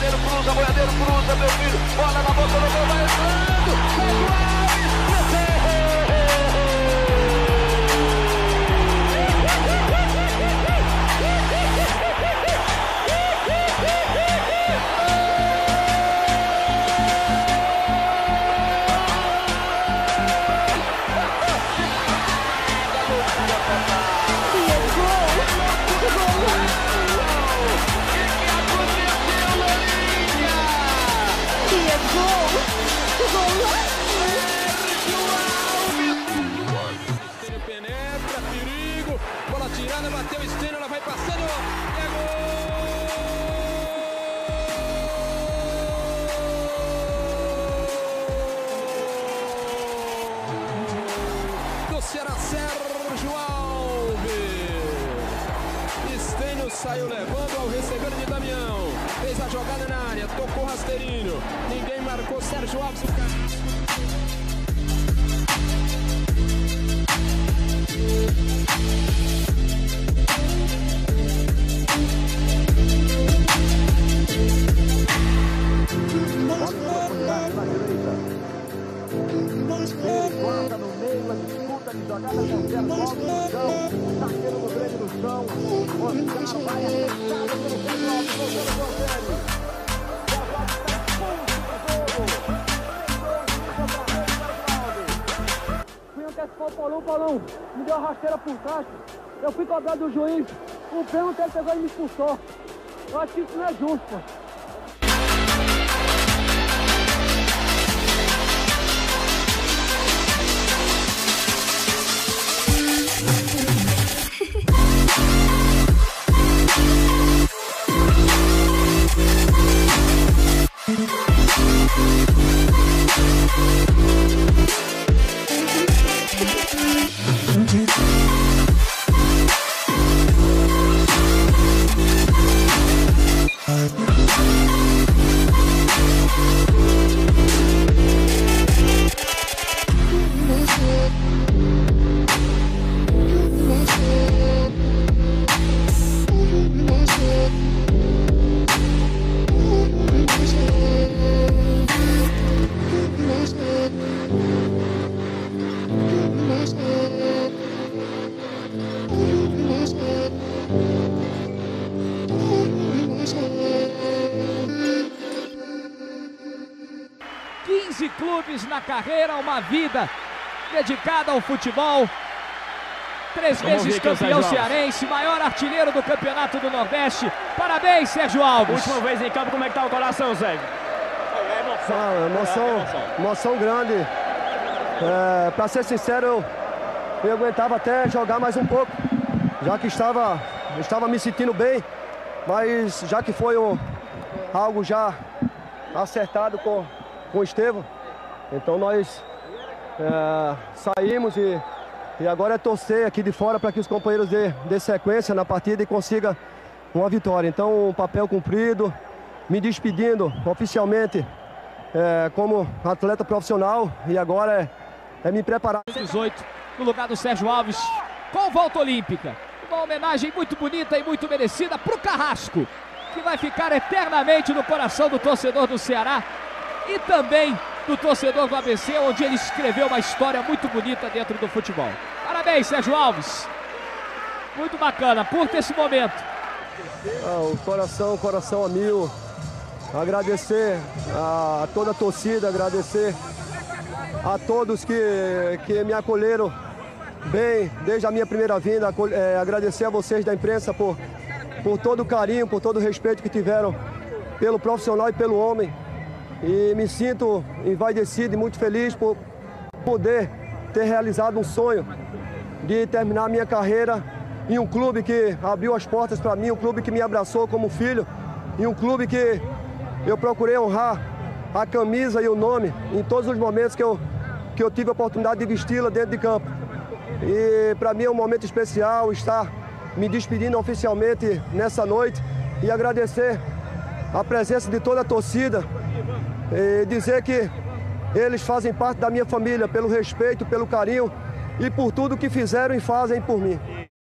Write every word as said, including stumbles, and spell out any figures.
Boiadeiro cruza, Boiadeiro cruza, meu filho. Bola na boca do gol, vai entrando. Sérgio Alves, penetra, perigo, bola tirada, bateu o Stênio, ela vai passando, é gol! Do Ceará, Sérgio Alves. Stênio saiu levando ao receber de Damião. Fez a jogada na área, tocou rasteirinho. Ninguém marcou, Sérgio Alves. Coloca no meio, a disputa de jogada com o Zé Paulo no chão, zagueiro do Grêmio no chão, Oscar vai acertado pelo Zé Paulo, voltando com o Zé. Zé Paulo está expulso do jogo. Fui antecipar o Paulão, o Paulão me deu a rasteira por trás, eu fui cobrado do juiz, o pênalti ele pegou e me expulsou. Eu acho que isso não é justo, pô. quinze clubes na carreira, uma vida dedicada ao futebol. Três Vamos vezes campeão cearense, maior artilheiro do Campeonato do Nordeste. Parabéns, Sérgio Alves. Última vez em campo, como é que tá o coração, Sérgio? É emoção. Ah, emoção, é emoção. emoção grande. É, para ser sincero, eu, eu aguentava até jogar mais um pouco, já que estava, estava me sentindo bem, mas já que foi um, algo já acertado com, com o Estevão, então nós é, saímos e, e agora é torcer aqui de fora para que os companheiros dê, dê sequência na partida e consiga uma vitória. Então, um papel cumprido, me despedindo oficialmente é, como atleta profissional e agora é É me preparar. dezoito, no lugar do Sérgio Alves, com volta olímpica. Uma homenagem muito bonita e muito merecida para o Carrasco, que vai ficar eternamente no coração do torcedor do Ceará e também do torcedor do A B C, onde ele escreveu uma história muito bonita dentro do futebol. Parabéns, Sérgio Alves. Muito bacana, curta esse momento. Ah, o coração, coração a mil. Agradecer a, a toda a torcida, agradecer a todos que, que me acolheram bem desde a minha primeira vinda, é, agradecer a vocês da imprensa por, por todo o carinho, por todo o respeito que tiveram pelo profissional e pelo homem. E me sinto envaidecido e muito feliz por poder ter realizado um sonho de terminar a minha carreira em um clube que abriu as portas para mim, um clube que me abraçou como filho, e um clube que eu procurei honrar a camisa e o nome em todos os momentos que eu, que eu tive a oportunidade de vesti-la dentro de campo. E para mim é um momento especial estar me despedindo oficialmente nessa noite e agradecer a presença de toda a torcida e dizer que eles fazem parte da minha família pelo respeito, pelo carinho e por tudo que fizeram e fazem por mim.